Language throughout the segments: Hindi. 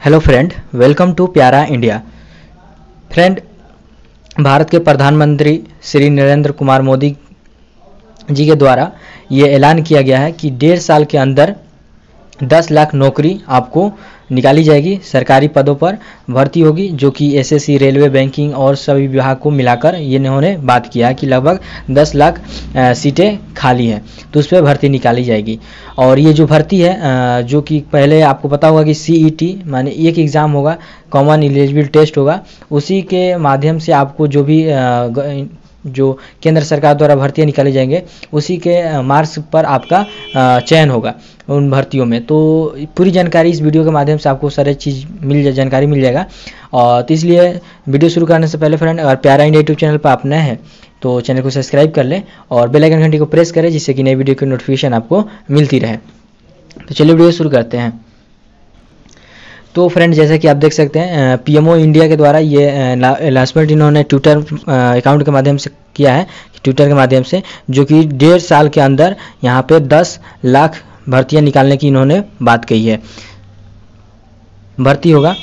हेलो फ्रेंड, वेलकम टू प्यारा इंडिया। फ्रेंड, भारत के प्रधानमंत्री श्री नरेंद्र कुमार मोदी जी के द्वारा ये ऐलान किया गया है कि 1.5 साल के अंदर 10 लाख नौकरी आपको निकाली जाएगी। सरकारी पदों पर भर्ती होगी, जो कि एसएससी, रेलवे, बैंकिंग और सभी विभाग को मिलाकर ये इन्होंने बात किया है कि लगभग 10 लाख सीटें खाली हैं, तो उस पर भर्ती निकाली जाएगी। और ये जो भर्ती है, जो कि पहले आपको पता होगा कि सीईटी माने एक एग्ज़ाम होगा, कॉमन एलिजिबिलिटी टेस्ट होगा, उसी के माध्यम से आपको जो भी जो केंद्र सरकार द्वारा भर्तियां निकाली जाएंगे उसी के मार्क्स पर आपका चयन होगा उन भर्तियों में। तो पूरी जानकारी इस वीडियो के माध्यम से आपको सारी चीज़ जानकारी मिल जाएगा। और तो इसलिए वीडियो शुरू करने से पहले फ्रेंड, अगर प्यारा इंडिया यूट्यूब चैनल पर आप नए हैं तो चैनल को सब्सक्राइब कर लें और बेल आइकन घंटी को प्रेस करें, जिससे कि नई वीडियो की नोटिफिकेशन आपको मिलती रहे। तो चलिए वीडियो शुरू करते हैं। तो फ्रेंड, जैसा कि आप देख सकते हैं, पीएमओ इंडिया के द्वारा ये अनाउंसमेंट इन्होंने ट्विटर अकाउंट के माध्यम से किया है, ट्विटर के माध्यम से, जो कि 1.5 साल के अंदर यहाँ पे 10 लाख भर्तियां निकालने की इन्होंने बात कही है। भर्ती होगा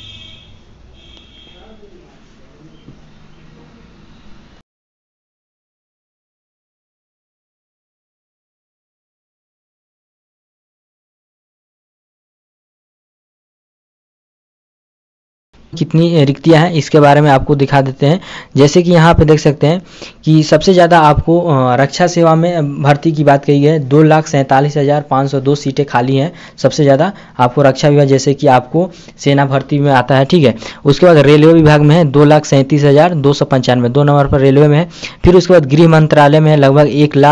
कितनी रिक्तियां हैं इसके बारे में आपको दिखा देते हैं। जैसे कि यहाँ पे देख सकते हैं कि सबसे ज़्यादा आपको रक्षा सेवा में भर्ती की बात कही है। 2,47,502 सीटें खाली हैं। सबसे ज़्यादा आपको रक्षा विभाग, जैसे कि आपको सेना भर्ती में आता है, ठीक है। उसके बाद रेलवे विभाग में है 2,37,295, 2 नंबर पर रेलवे में है। फिर उसके बाद गृह मंत्रालय में है लगभग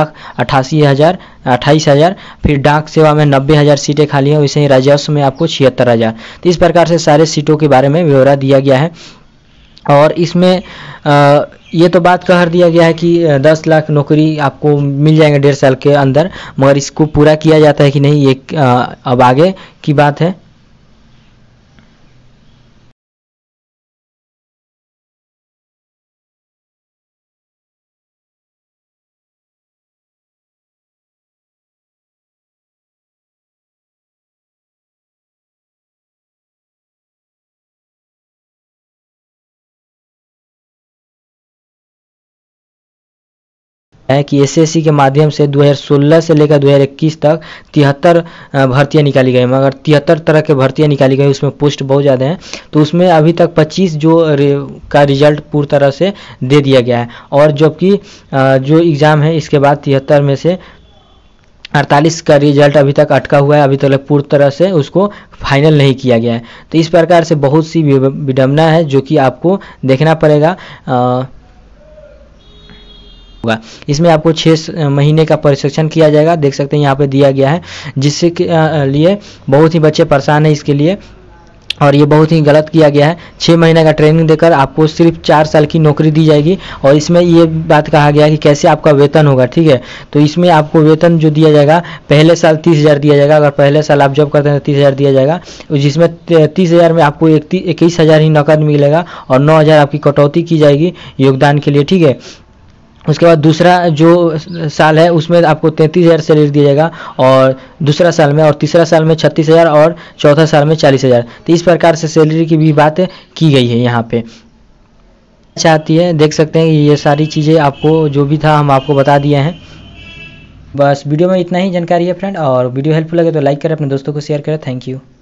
1,28,000। फिर डाक सेवा में 90,000 सीटें खाली हैं। वैसे ही राजस्व में आपको 76,000। तो इस प्रकार से सारे सीटों के बारे में ब्यौरा दिया गया है। और इसमें ये तो बात कह दिया गया है कि 10 लाख नौकरी आपको मिल जाएंगे 1.5 साल के अंदर, मगर इसको पूरा किया जाता है कि नहीं, ये अब आगे की बात है। है कि एसएससी के माध्यम से 2016 से लेकर 2021 तक 73 भर्तियां निकाली गई, मगर 73 तरह के भर्तियां निकाली गई, उसमें पोस्ट बहुत ज़्यादा हैं। तो उसमें अभी तक 25 का रिजल्ट पूरी तरह से दे दिया गया है। और जबकि जो एग्ज़ाम है इसके बाद 73 में से 48 का रिजल्ट अभी तक अटका हुआ है, अभी तक पूरी तरह से उसको फाइनल नहीं किया गया है। तो इस प्रकार से बहुत सी विडम्बना है, जो कि आपको देखना पड़ेगा। इसमें आपको 6 महीने का प्रशिक्षण किया जाएगा, देख सकते हैं यहाँ पे दिया गया है, जिससे के लिए बहुत ही बच्चे परेशान हैं इसके लिए। और ये बहुत ही गलत किया गया है। 6 महीने का ट्रेनिंग देकर आपको सिर्फ 4 साल की नौकरी दी जाएगी। और इसमें ये बात कहा गया है कि कैसे आपका वेतन होगा, ठीक है। तो इसमें आपको वेतन जो दिया जाएगा, पहले साल 30,000 दिया जाएगा। अगर पहले साल आप जॉब करते हैं तो 30,000 दिया जाएगा, जिसमें 30,000 में आपको 21,000 ही नकद मिलेगा और 9,000 आपकी कटौती की जाएगी योगदान के लिए, ठीक है। उसके बाद दूसरा जो साल है उसमें आपको 33,000 सैलरी दिया जाएगा, और दूसरा साल में, और तीसरा साल में 36,000, और चौथा साल में 40,000। तो इस प्रकार से सैलरी की भी बात की गई है यहाँ पे। चाहती है, देख सकते हैं ये सारी चीज़ें आपको जो भी था हम आपको बता दिए हैं। बस वीडियो में इतना ही जानकारी है फ्रेंड, और वीडियो हेल्पफुल लगे तो लाइक करें, अपने दोस्तों को शेयर करें। Thank you.